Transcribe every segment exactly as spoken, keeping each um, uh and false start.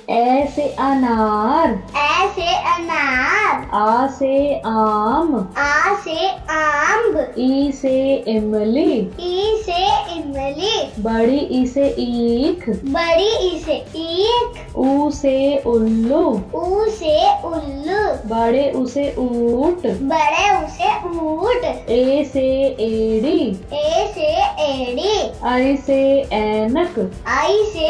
ए से अनार, ए से अनार, आ से आम, आ से आम, ई से इमली, ई से इमली, बड़ी ई से ईख, बड़ी ई से ईख, ऊ से उल्लू, ऊ से उल्लू, बड़े ऊ से ऊंट, बड़े ऊ से ऊंट, ए से एड़ी, ए से एड़ी, आई से ऐनक, आई से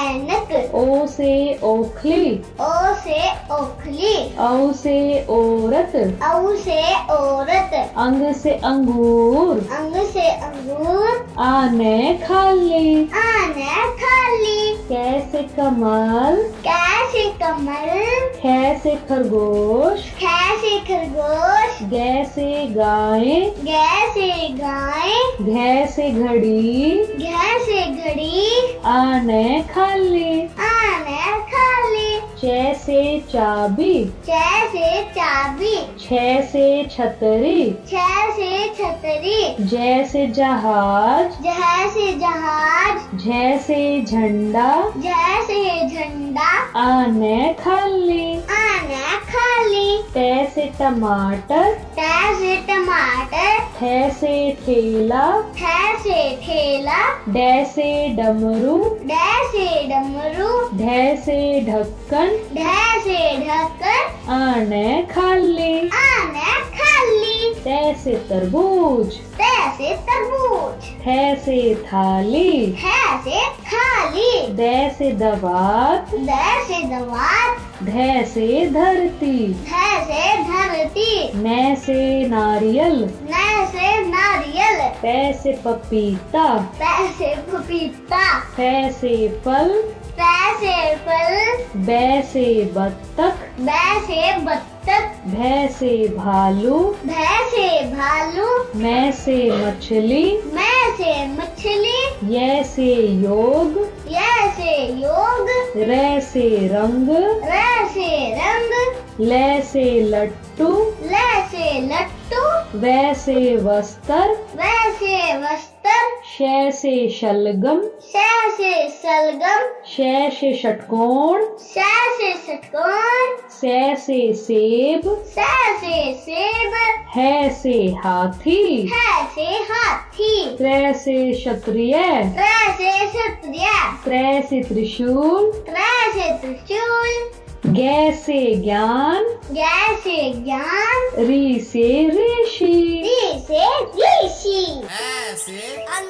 ऐनक, ओ से ओखली, ओ से ओखली, औ से औरत, औ से औरत, अंग से अंगूर, अंग से अंगूर, आने खाली, आने खाली, कैसे कमल, कैसे कमल, खे से खरगोश, कैसे खरगोश, गे से गाय, गै से गाय, घे से घड़ी, घै से घड़ी, आने खाली, आने खाली, चे से चाबी, छह से चाबी, छे से छतरी, छह से छतरी, जै से जहाज, जह से जहाज, झे से झंडा, जह से झंडा, आने खाली, आने खाली, टे से टमाटर, कै से टमाटर, थे से ठेला, थे से ठेला, डे से डमरू, ढै से डमरू, ढे से ढक्कन, ढै से ढक्कन, आने खाली, आने खाली, ते से तरबूज, तै से तरबूज, थे से थाली, है से थाली, दे से दवात, दै से दवात, धे से धरती, धै से धरती, नै से नारियल, नै से नारियल, पै से पपीता, पै से पपीता, फै से फल, पै से फल, बै से बत्तख, बै से बत्तख, भै से भालू, भै से भालू, मै से मछली, मै से मछली, यै से योग, य से योग, रै से रंग, र से रंग, ले से लट्टू, ल से लट्टू, वै से वस्त्र, वै से वस्त्र, शै से शलगम, श से सलगम, शै से षटकोण, श से षटकोण, सै से सेब, स से सेब, है से हाथी, है से हाथी, त्रै से क्षत्रिय, त्र से क्षत्रिय, त्रै से त्रिशूल, त्र से त्रिशूल, गे से ज्ञान, ज्ञ से ज्ञान, री से ऋषि, ऋ से ऋषि, ए से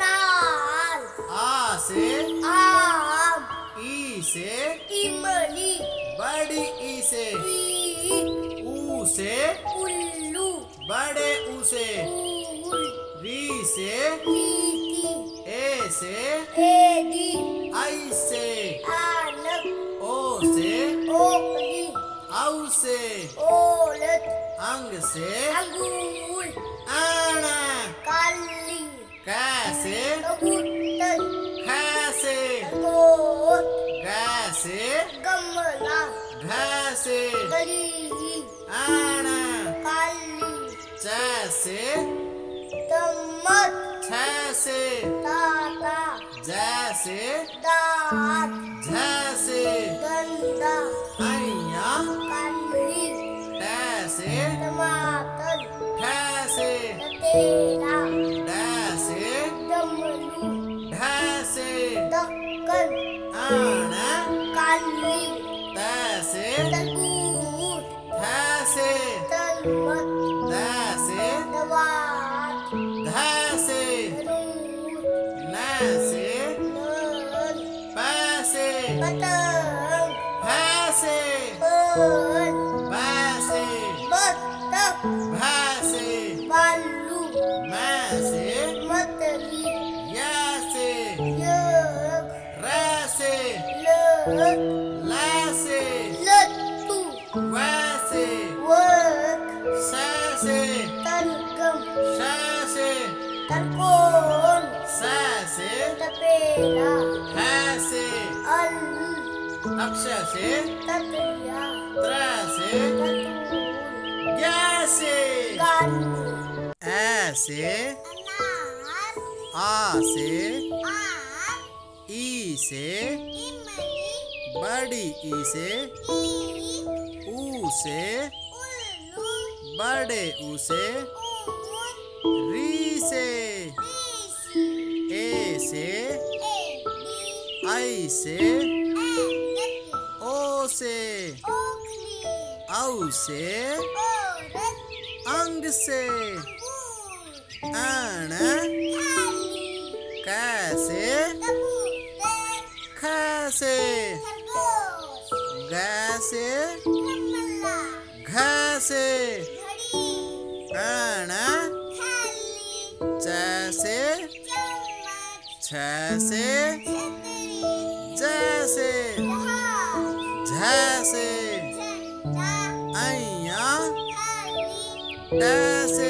अनार, आ से आम, ई से इमली, बड़ी ई से ई, ऊ से उल्लू, बड़े ऊ से ऊल, री से ईटी, ए से एडी, आई से आनक, ओ से ओखली, औ से ओलत, अंग से अंगूर, आना काली, कै से कबूतर, खै से गोट, गै से गमला, घै से गली, आना काली, चै से चम्मच, छै से ताता, जै से दांत, झै से गंदा, ऐया काली, टै से टमाटर, ठै से तेरा, डै से डमरू, ढै से दक्कन, आना काली, तै से तरबूज, थै से तरमत, दै से दवात, धै से रूट, नै से नल, पै से पतंग, फै से बन, बै से बत्तख, भै से भालू, मै से मछली, यै से योग, रै से लत, लै से लट्टू, वै से वर्क, सै से तलगम, शै से तलकोन, सै से तपेला, है से अल, अक्षर से ततरिया, त्रै से ततून, ग्या से गालू, ऐ से अनार, आ से आम, ई से इमली, बड़ी ई से ई ऊ से उल्लू बड़े ऊ से ऊन री से ऋषि ए से एडी आई से ऐनक ओ से ओखली औ से औरत अंग से अंगूर आण थाली कैसे कबूतर खैसे खरगोश गैसे गमला घैसे घड़ी आण थाली जैसे चम्मच छैसे छतरी जैसे जहाज झैसे झंडा अइया थाली टैसे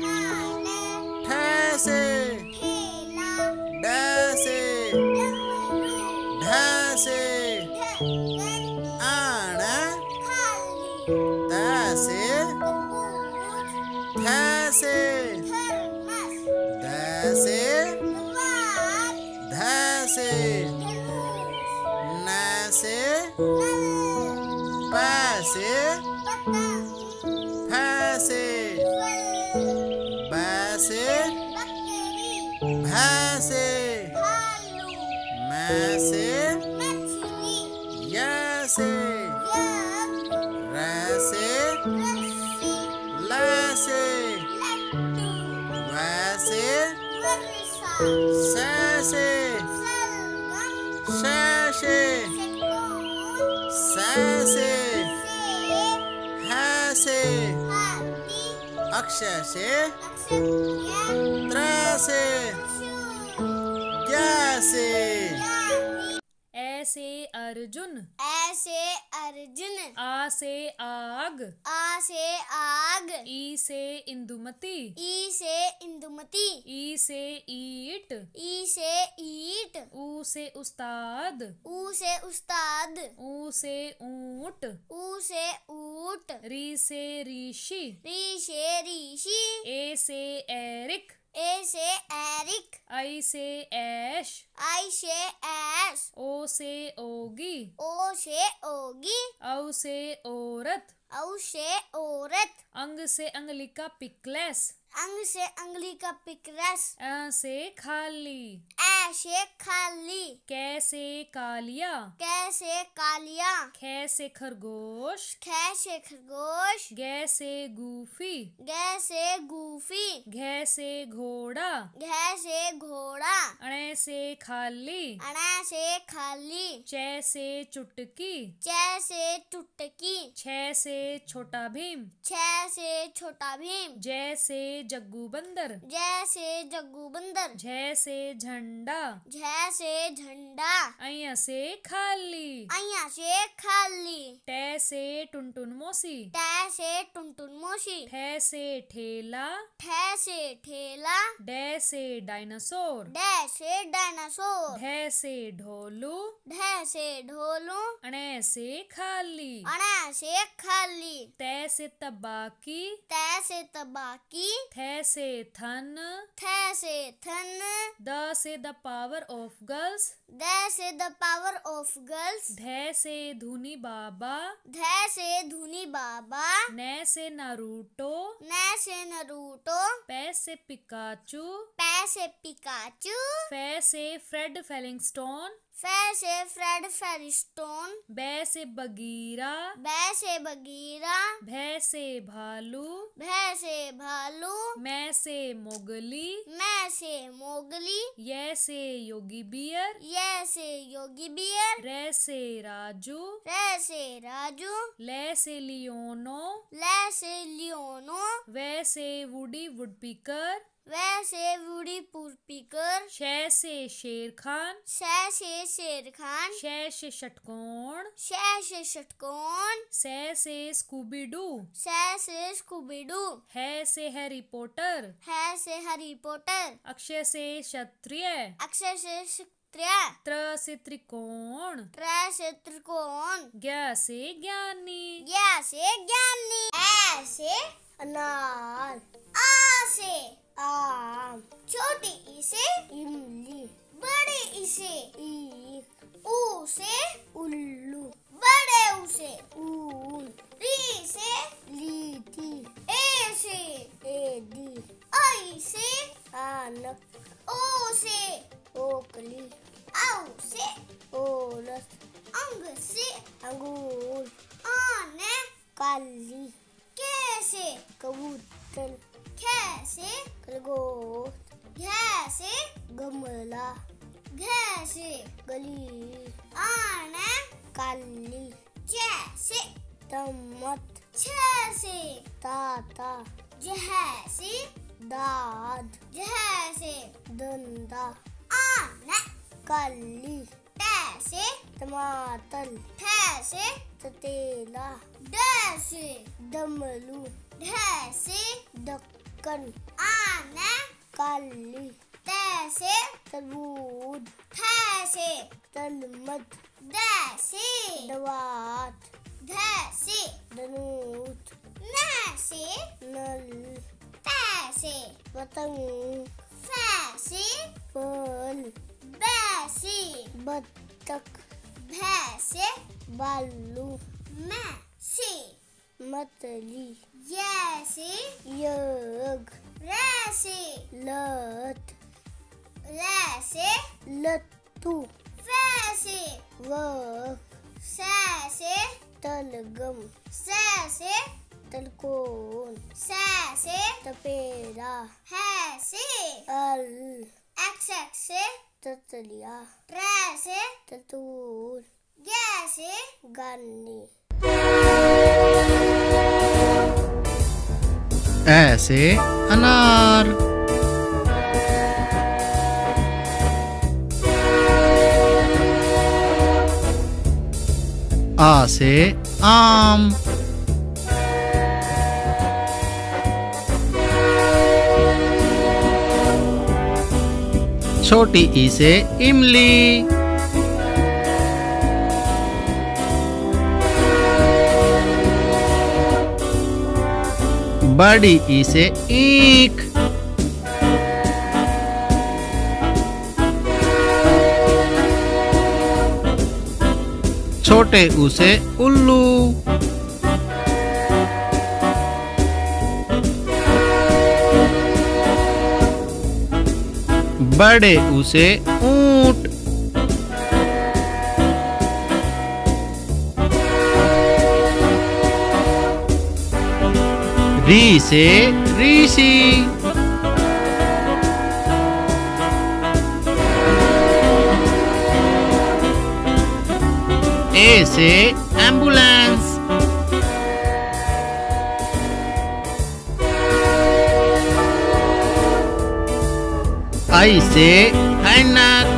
बनाने ठैसे ठेला डैसे डमरू ढैसे ढक्कन आण खाली तैसे कपूर थैसे थर्मस दैसे वात धैसे धनुष नैसे नल पैसे पतंग फैसे फल बैसे बकरी भैंसे भालू मैसे मछली यैसे यज्ञ रैसे रस्सी लैसे लट्टू वैसे वर्षा सैसे सलगम शैसे षटकोण सैसे सेब हैसे हाथी अक्षय से अक्षत्रिय त्रैसे त्रिशूल ग्यासे ज्ञानी ऐसे अर्जुन, ऐसे अर्जुन आ से आग, आ से आग ई से इंदुमती, ई से इंदुमती ई से ईट, ई से ईट ऊ से उस्ताद, ऊ से उस्ताद ऊ से ऊंट, ऊ से ऊट री से ऋषि, री से ऋषि ए से एरिक, ए से एरिक आई से ऐश, आई से ऐश ओ से ओगी, ओ से ओगी औ से औरत, औ से औरत अंग से अंगलिका पिकलेस, अंग से अंगली का पिकरस अ से खाली, ऐसे खाली कैसे कालिया, कैसे कालिया खैसे खरगोश, कैसे खरगोश गैसे गूफी, गैसे गूफी घैसे घोड़ा, घैसे घोड़ा अणे से खाली, अना से खाली चैसे चुटकी, जैसे टुटकी छह से छोटा भीम, छह से छोटा भीम जैसे जग्गू बंदर, जैसे जग्गू बंदर झैसे झंडा, जैसे झंडा अइया से खाली, अइया से खाली टै से टुनटुन मोसी, टै से टुनटुन मोशी ठै से ठेला, ठै से ठेला डै से डायनासोर, डै से डायनासोर ढै से ढोलू, ढै से ढोलू अणे से खाली, अणा से खाली तै से तबाकी, तै से तबाकी थै से थन, थे से than the say the power of girls, the say the power of girls धै से धुनी बाबा, ध से धुनी बाबा नै से नारूटो, न से नरूटो पै से पिकाचू, पै से पिकाचू फै से फ्रेड फेलिंगस्टोन, फै से फ्रेड फेरिस्टोन बै से बगीरा, बै से बगीरा भै से भालू, भै से भालू मै से मोगली, मैं से मोगली यै से योगी बियर, ये से योगी बियर रै से राजू, रे से राजू लै से लियोनो, ले से लियोनो वै से वुडी वुडपीकर, वैसे वुडी पुरपीकर शै से शेर खान, शै से शेर खान शै से षटकोण, शै से षटकोण सै से स्कूबी डू, शै से स्कूबीडू है से हैरी पॉटर, है से हैरी पॉटर अक्षय से क्षत्रिय, अक्षय से क्षत्रिय त्र से त्रिकोण, त्रै से त्रिकोण ज्ञ से ज्ञानी, ज्ञ से ज्ञानी ऐ से अनार आ से आम छोटी ई से इमली बड़ी ई से ईख ऊ से उल्लू, बड़े ऊ से ऊन, री से लीठी, ए से एडी, आई से आनक, ओ से ओकली, औ से ओरस, अंग से अंगूर, आने काली, के से कबूतर, खे से खरगोश, घे से गमला, घे से गली, आने काली, चे से चम्मच, छे से ताता, जह से दाद, जह से दंदा, आने काली, टे से टमाटर, ठे से ततेला, डे से डमरू, ढे से ढक्कन, आने काली, ते से तरबूज, थे से तलमत, दे से दवात, धे से धनुष, न से नल, ते से पतंग, फे से फल, बे से बत्तख, भे से भालू, मैं से मछली, ये से यज्ञ, रे से लत, ले से लट्टू, फे से वक, से से तलगम, से से तलकोन, से से तपेरा, है से अल, एक्स एक्स से ततलिया, रे से ततूर, गे से गानी। ऐसे अनार, आ से आम, छोटी ई से इमली, बड़ी ई से ईख, छोटे ऊ से उल्लू, बड़े ऊ से ऊंट, री से ऋषि, ए से एम्बुलेंस, आई से ऐनक,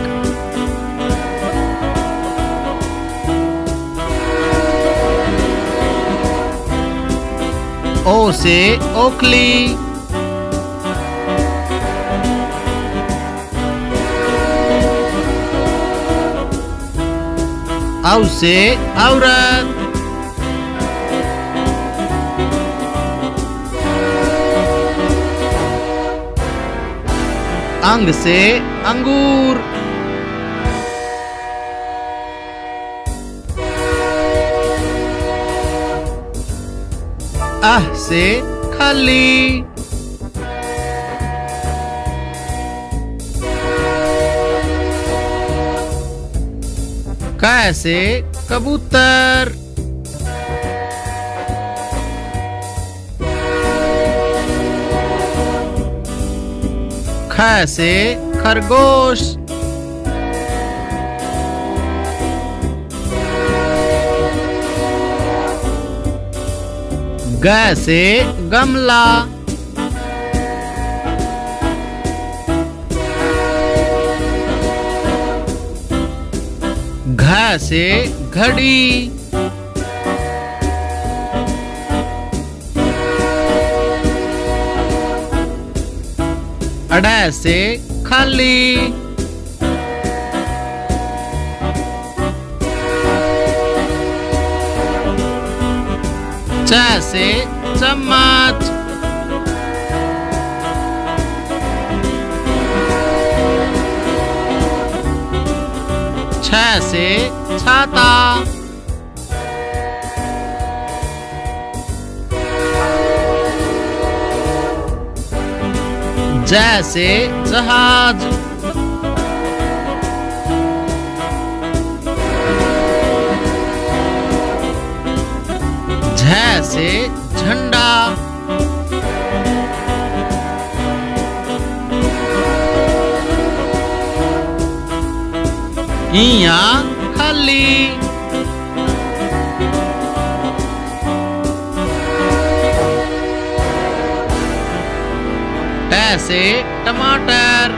ओ से ओखली, औ से औरत, अंग से अंगूर, आह से खाली, कै से कबूतर, ख से खरगोश, ग से गमला, घ से घड़ी, अड़ से खाली, च से चम्मच, छ छ से छाता। ज से जहाज। झ से झंडा। इया खाली। ट से टमाटर।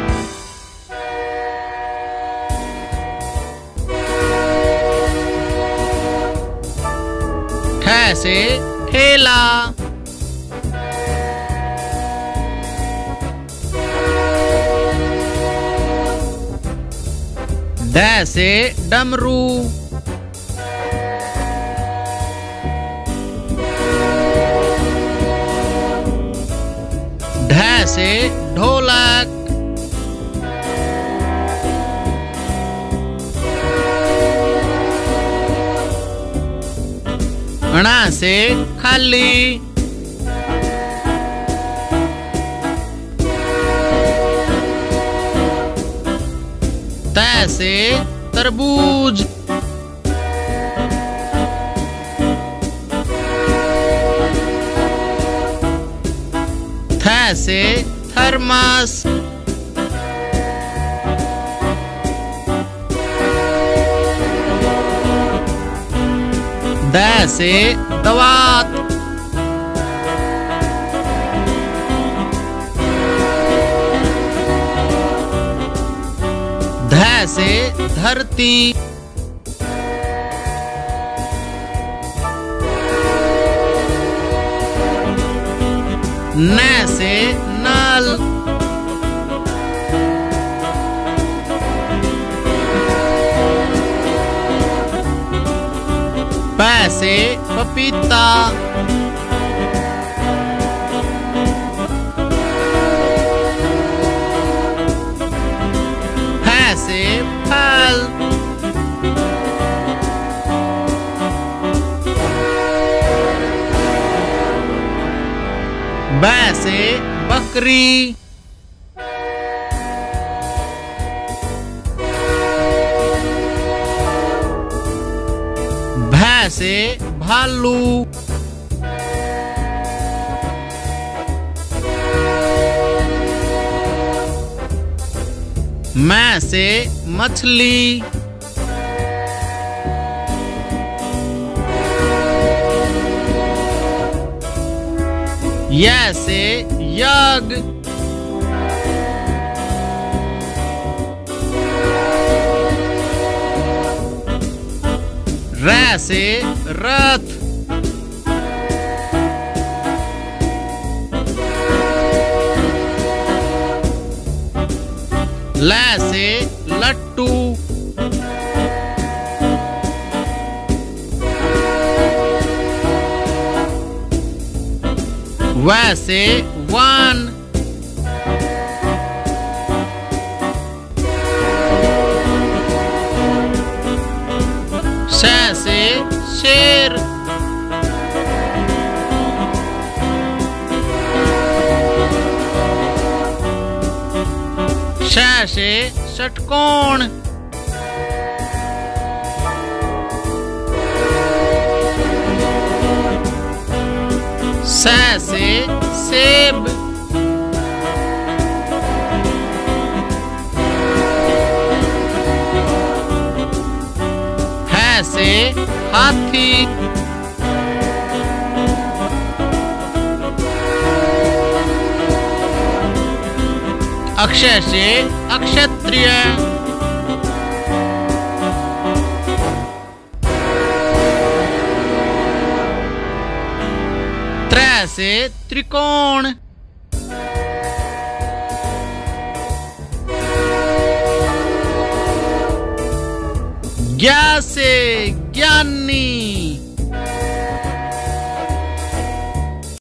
ठ से ठेला। ड से डमरू। ढ से ढोलक। ण से खाली। त से तरबूज। थ से थर्मस। द से दवात। ध से धरती। न से नल। प से पपीता। फ से फल। ब से बकरी। भ से भालू। म से मछली। य से यज्ञ। र से रथ। ल से लट्टू। व से वन। श से शेर। श से षटकोण। स से सेब। ह से हाथी। अक्षय से अक्षत्रिय। त्र से त्रिकोण। ज्ञ से ज्ञानी।